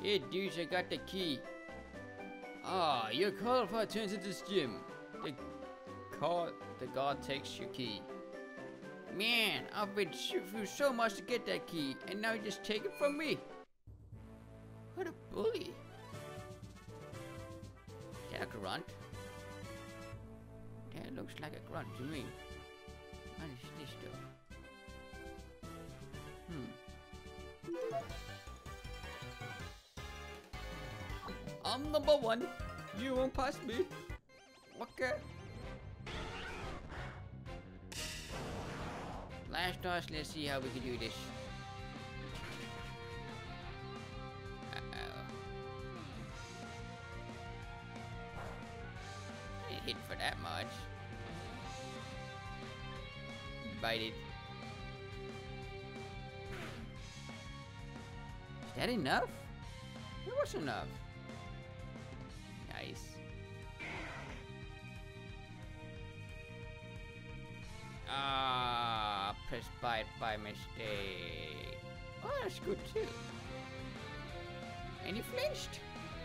Hey dudes, I got the key. Ah, you're qualified to enter this gym. The guard takes your key. Man, I've been through so much to get that key, and now you just take it from me. What a bully. Is that a grunt? That looks like a grunt to me. What is this though? I'm number one. You won't pass me. Okay. Last toss, let's see how we can do this. Uh-oh. I didn't hit for that much. Bite it. Is that enough? It was enough. Nice. Ah, press bite by mistake. Oh, that's good too. And he flinched.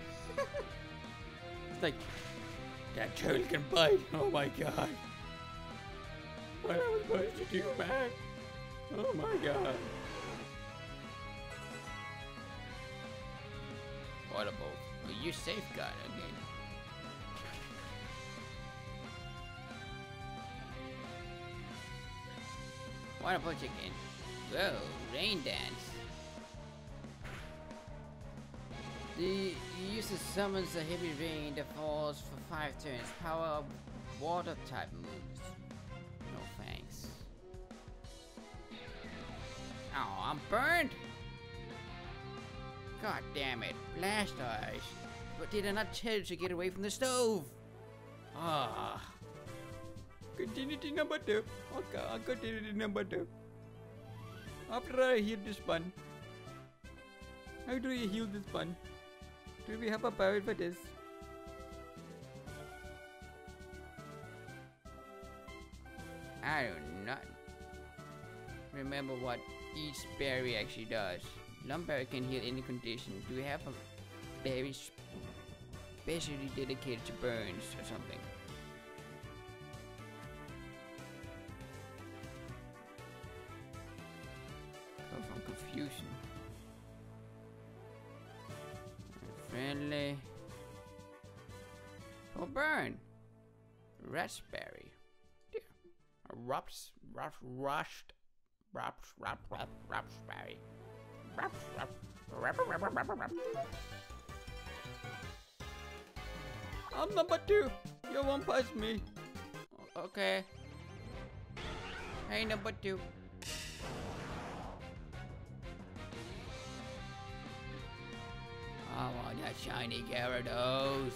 It's like, that turtle can bite. Oh my god. What am I supposed to do, man? Oh my god. What about? Well, you safeguard again. What about again? Whoa, rain dance. The user summons a heavy rain that falls for 5 turns. Power up water type moves. No thanks. Oh, I'm burned! God damn it. Blast eyes. But did I not tell you to get away from the stove? Ah. Continue to number 2. Okay, I'll continue to number 2. After I heal this one. How do you heal this one? Do we have a power for this? I do not remember what each berry actually does. Lumberry can heal any condition. Do we have a berry specially dedicated to burns or something? Go from confusion. Friendly. Oh, burn. Raspberry. Raspberry. I'm number 2. You won't pass me. Okay. Hey, number 2. I want that shiny Gyarados.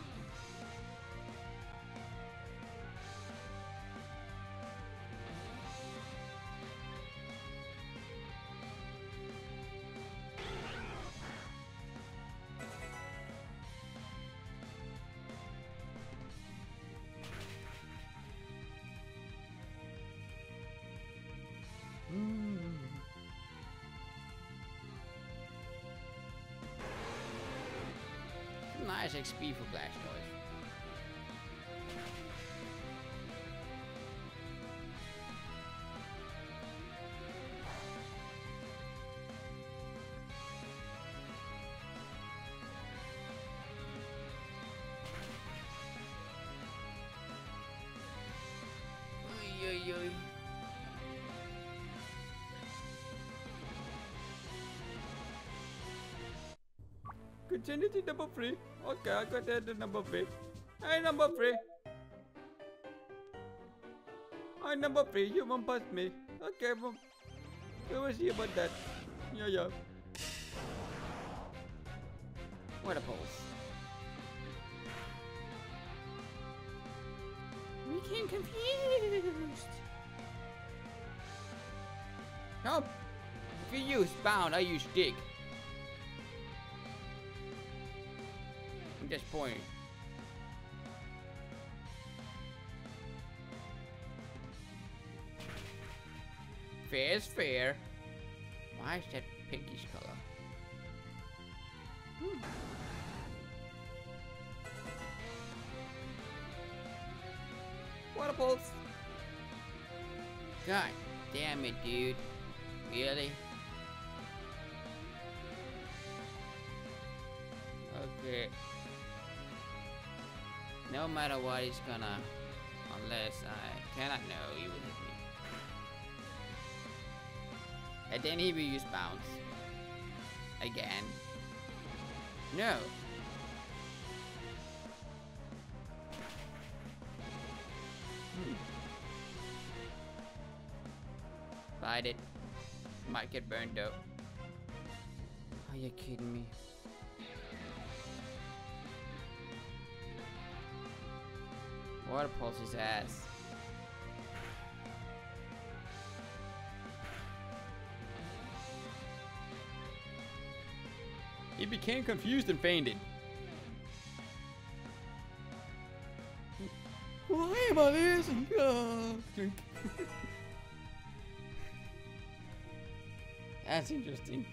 Nice XP for Blastoise. Oy, oy, oy. Continue to number 3. Okay, I got that to number 3. Hey, number 3. Hi, number 3. You won't pass me. Okay, well, we'll see about that. Yeah. What a pulse. We became confused. Nope. If you use bound, I use dig. At this point. Fair is fair. Why is that pinkish color? pulse. God damn it, dude. Really? Okay. No matter what, he's gonna... Unless I cannot know, he will hit me. And then he will use bounce. Again. No. Fight it. Might get burned though. Are you kidding me? Water pulse his ass. He became confused and fainted. Why am I listening? That's interesting.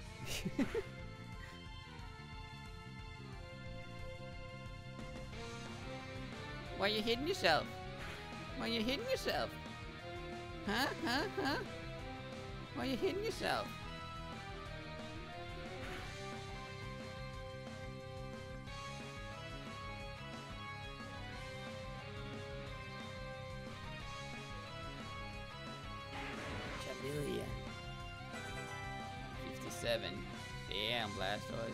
Why you hitting yourself? Why you hitting yourself? Huh? Huh? Huh? Why you hitting yourself? Chameleon. 57. Damn, Blastoise.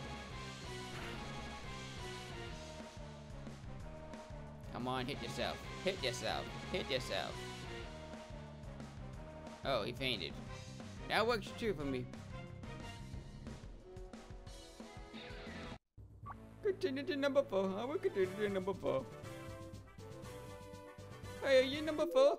Come on, hit yourself. Hit yourself. Hit yourself. Oh, he fainted. That works too for me. Continue to number 4. I will continue to number 4. Hey, are you number 4?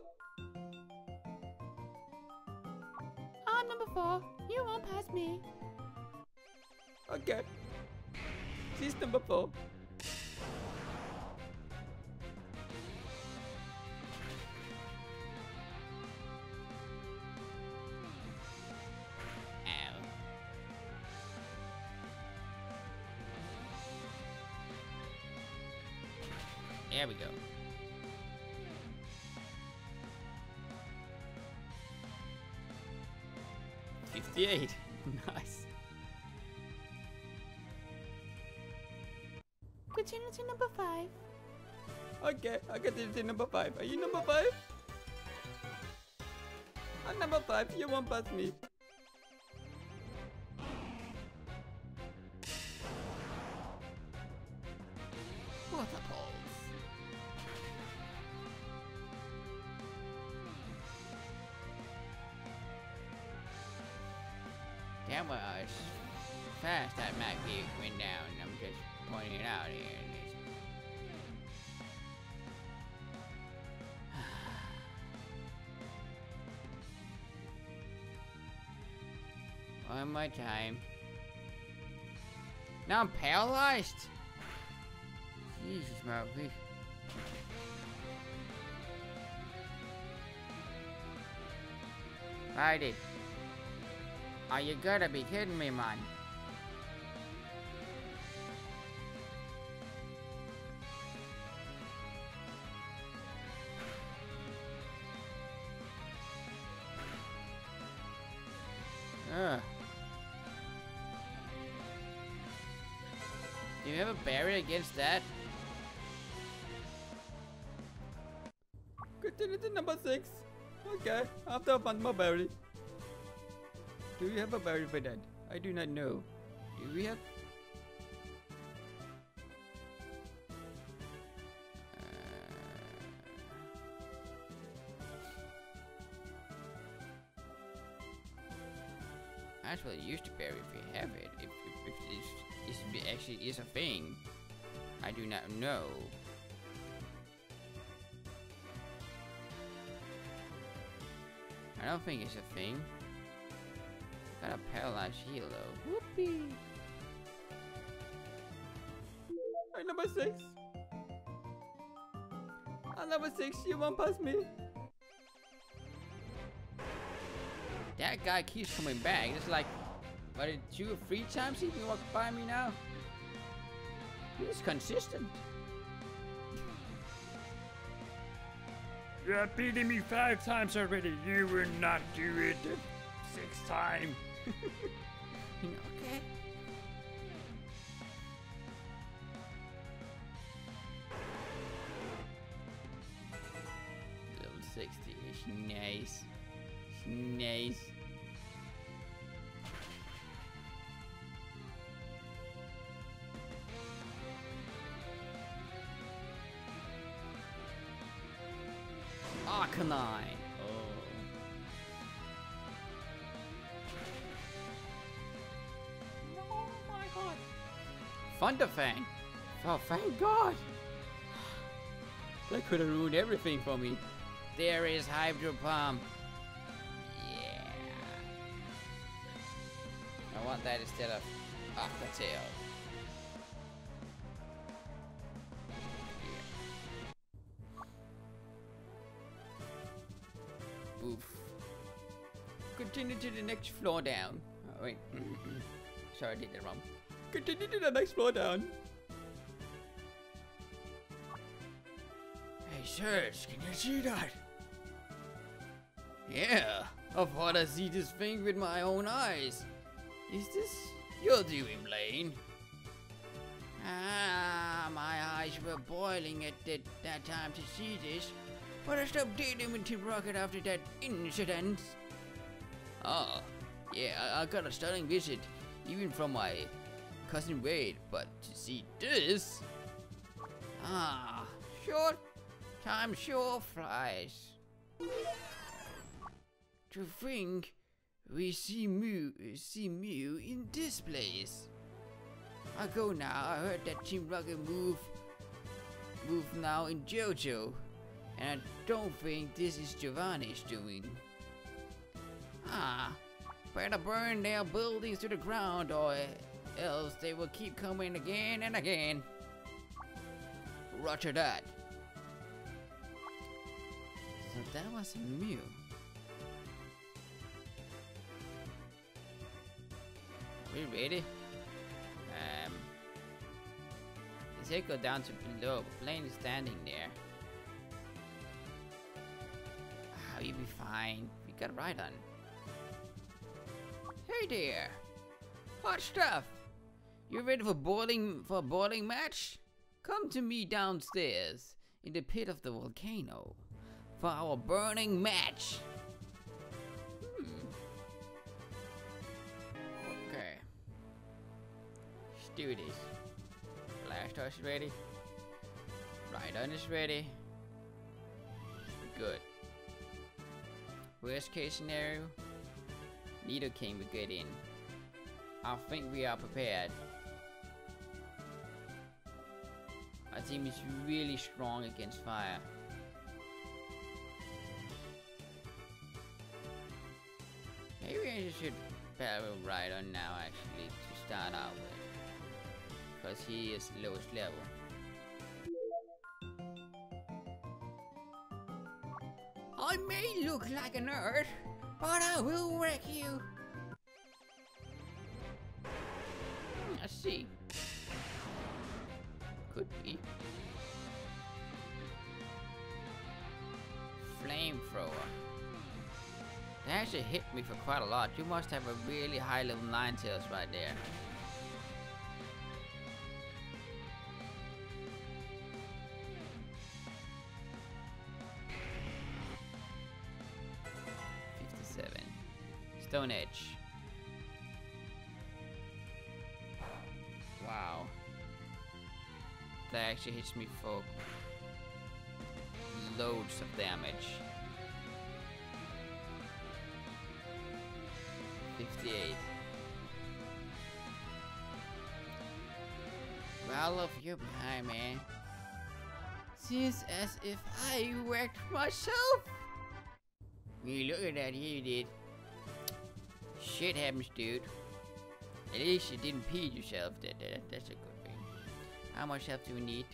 I'm number 4. You won't pass me. Okay. She's number 4. There we go. $58. Nice. Continue to number 5. Okay, I continue to number 5. Are you number 5? I'm number 5. You won't pass me. What a pulse. Damn well, as fast that Mac View went down. I'm just pointing it out here. One more time. Now I'm paralyzed. Jesus, Murphy. Fight it. Are you gotta be kidding me, man? Do you have a barrier against that? Continue to number 6. Okay, after one more berry. Do we have a berry for that? I do not know. Do we have? Actually, use the berry if you have it. If this actually is a thing, I do not know. I don't think it's a thing. Got a paralyzed helo. Whoopee! Alright, number 6. I'm number 6. You won't pass me. That guy keeps coming back. It's like, what, 2 or 3 times he can walk by me now? He's consistent. You have beaten me 5 times already. You will not do it the 6th time. Okay. Level 60 is nice. It's nice. Arcanine. Oh. Oh my god. Thunderfang. Oh, thank God. That could have ruined everything for me. There is Hydro Pump. Yeah. I want that instead of Octatail. Oof. Continue to the next floor down. Oh, wait. Sorry, I did that wrong. Continue to the next floor down. Hey, Serge, can you see that? Yeah, I thought I see this thing with my own eyes. Is this your doing, Blaine? Ah, my eyes were boiling at that time to see this. But I stopped dealing with Team Rocket after that incident. Oh, yeah, I got a stunning visit, even from my cousin Wade, but to see this... Ah, short time sure flies. To think we see Mew in this place. I go now, I heard that Team Rocket move now in JoJo. And I don't think this is Giovanni's doing. Ah, better burn their buildings to the ground or else they will keep coming again and again. Roger that. So that was Mew. We ready? Let's go down to below. Blaine is standing there. You'll be fine. We got Rhydon. Hey there. Hot stuff. You ready for a boiling match? Come to me downstairs in the pit of the volcano for our burning match. Okay. Let's do this. Blastoise is ready. Rhydon is ready. Good. Worst case scenario, Nidoking will get in. I think we are prepared. Our team is really strong against fire. Maybe I should battle Rhydon now actually to start out with. Because he is the lowest level. I may look like a nerd, but I will wreck you. I see. Could be. Flamethrower. That actually hit me for quite a lot. You must have a really high level Ninetales right there. Stone Edge. Wow. That actually hits me for loads of damage. 58. Well, of you behind me. Seems as if I wrecked myself. You look at that, you did. Shit happens, dude. At least you didn't pee yourself. That's a good thing. How much health do we need?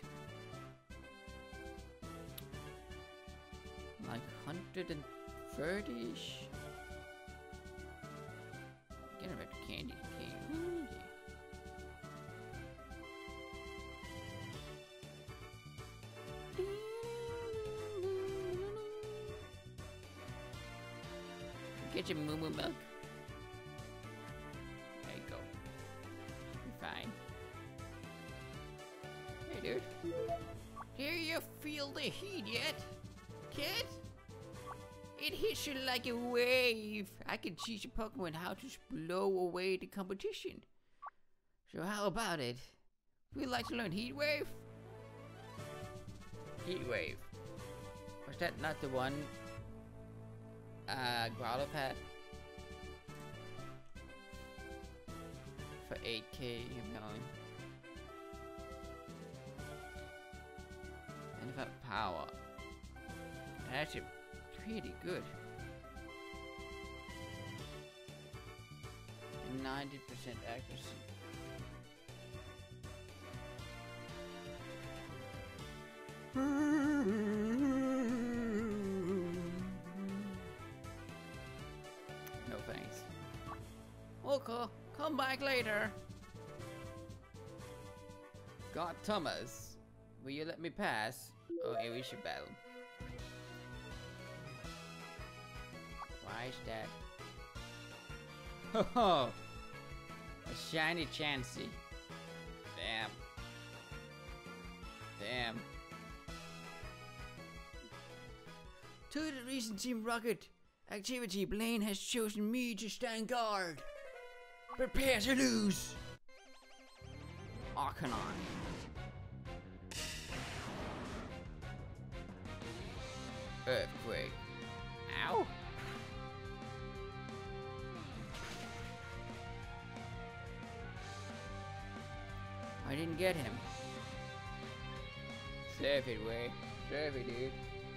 Like 130-ish? Get rid of candy. Get your moo moo milk. There you go. You're fine. Hey, dude. Do you feel the heat yet, kid? It hits you like a wave. I can teach a Pokemon how to blow away the competition. So how about it? Would you like to learn Heat Wave? Heat Wave. Was that not the one Growlithe had? For 8k, you know. And if I power. That's pretty good. 90% accuracy. No thanks. Okay, come back later. God Thomas, will you let me pass? Okay, we should battle. Why is that? Ho ho! A shiny Chansey. Damn. Damn. To the recent Team Rocket activity, Blaine has chosen me to stand guard. Prepare to lose. Arcanine. Earthquake. Ow. I didn't get him. Surf it, way. Surf it, dude.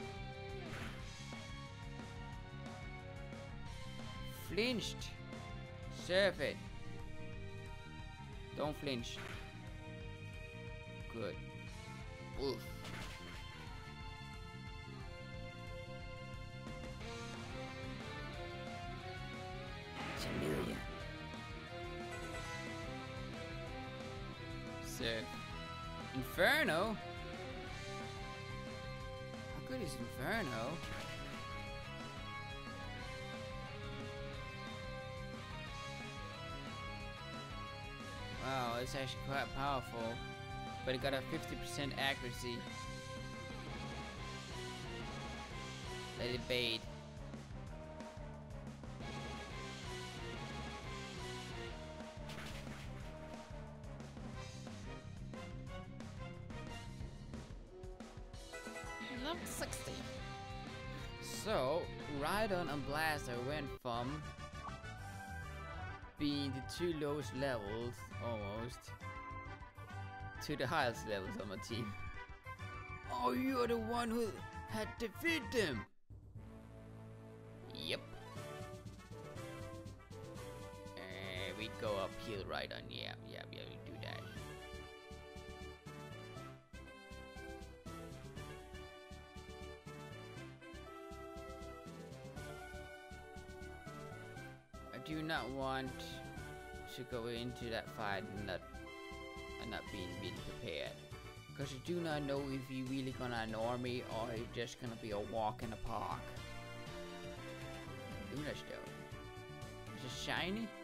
Flinched. Surf it. Don't flinch. Good. Oof. It's Amelia. Surf. Inferno? How good is Inferno? Wow, it's actually quite powerful, but it got a 50% accuracy. Let it bait. Level 60. So, Rhydon and Blaster went from being the two lowest levels, almost, to the highest levels on my team. Oh, you're the one who had defeated them! Yep. We go uphill right on, yeah, we do that. I do not want to go into that fight and not being prepared, because I do not know if he really gonna ignore me or he just gonna be a walk in the park. Lunastone. Is it shiny?